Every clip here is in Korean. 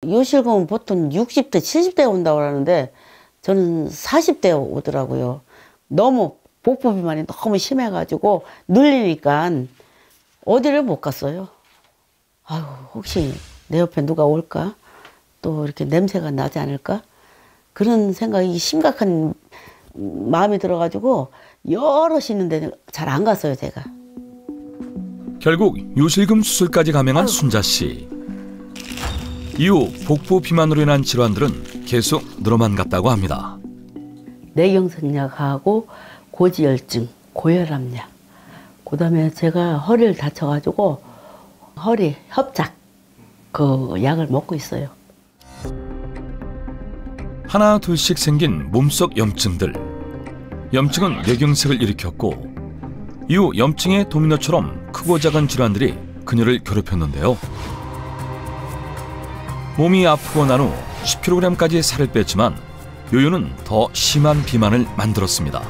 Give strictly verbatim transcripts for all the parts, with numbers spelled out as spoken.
요실금은 보통 육십 대, 칠십 대 온다고 하는데 저는 사십 대 오더라고요. 너무 복부 비만이 너무 심해가지고 눌리니까 어디를 못 갔어요. 아유, 혹시 내 옆에 누가 올까? 또 이렇게 냄새가 나지 않을까? 그런 생각이 심각한 마음이 들어가지고 여럿이 있는데 잘 안 갔어요, 제가. 결국 요실금 수술까지 감행한 순자 씨. 이후 복부 비만으로 인한 질환들은 계속 늘어만 갔다고 합니다. 뇌경색약하고 고지혈증, 고혈압약. 그다음에 제가 허리를 다쳐가지고 허리 협작 그 약을 먹고 있어요. 하나 둘씩 생긴 몸속 염증들. 염증은 뇌경색을 일으켰고 이후 염증의 도미노처럼 크고 작은 질환들이 그녀를 괴롭혔는데요. 몸이 아프고 난 후 십 킬로그램까지 살을 뺐지만 요요는 더 심한 비만을 만들었습니다.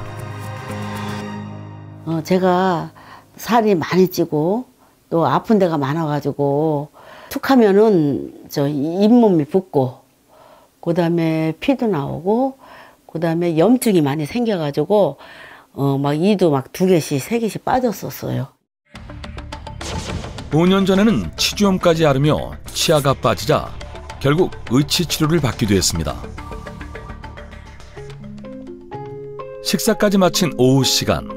어, 제가 살이 많이 찌고 또 아픈 데가 많아가지고 툭 하면은 저 잇몸이 붓고 그다음에 피도 나오고 그다음에 염증이 많이 생겨가지고 어, 막 이도 막 두 개씩 세 개씩 빠졌었어요. 오 년 전에는 치주염까지 앓으며 치아가 빠지자 결국 의치 치료를 받기도 했습니다. 식사까지 마친 오후 시간.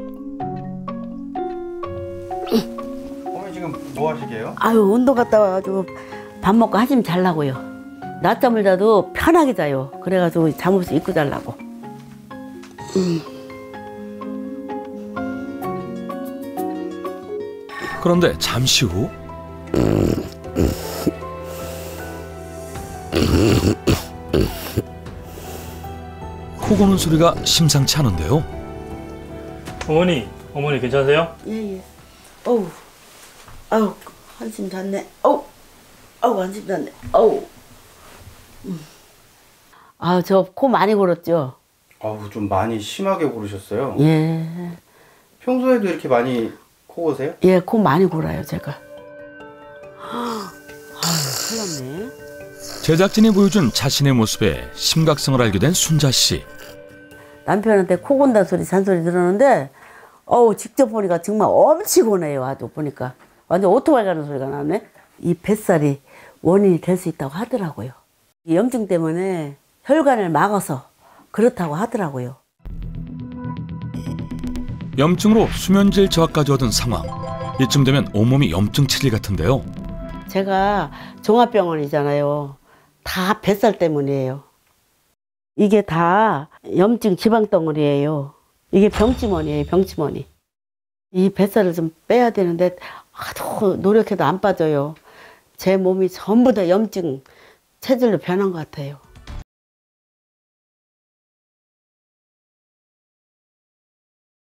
어머니 지금 뭐 하시게요? 아유, 운동 갔다 와가지고 밥 먹고 한숨 자려고요. 낮잠을 자도 편하게 자요. 그래가지고 잠옷을 입고 자려고. 음. 그런데 잠시 후 코 고는 소리가 심상치 않은데요. 어머니, 어머니 괜찮으세요? 예예. 어우, 아우 한숨 잤네. 어우, 아우 한숨 잤네. 어우. 음. 아, 저 코 많이 골았죠. 아우 좀 많이 심하게 고르셨어요. 예. 평소에도 이렇게 많이 코 고세요? 예, 코 많이 골아요 제가. 아유, 큰일 났네. 제작진이 보여준 자신의 모습에 심각성을 알게 된 순자 씨. 남편한테 코 곤다 소리 잔소리 들었는데 어우 직접 보니까 정말 엄청 고네요. 아주 보니까 완전 오토바이 가는 소리가 나네. 이 뱃살이 원인이 될 수 있다고 하더라고요. 이 염증 때문에 혈관을 막아서 그렇다고 하더라고요. 염증으로 수면질 저하까지 얻은 상황. 이쯤 되면 온몸이 염증 체질 같은데요. 제가 종합병원이잖아요. 다 뱃살 때문이에요. 이게 다 염증 지방덩어리예요. 이게 병치머니예요, 병치머니. 이 뱃살을 좀 빼야 되는데 아주 노력해도 안 빠져요. 제 몸이 전부 다 염증 체질로 변한 것 같아요.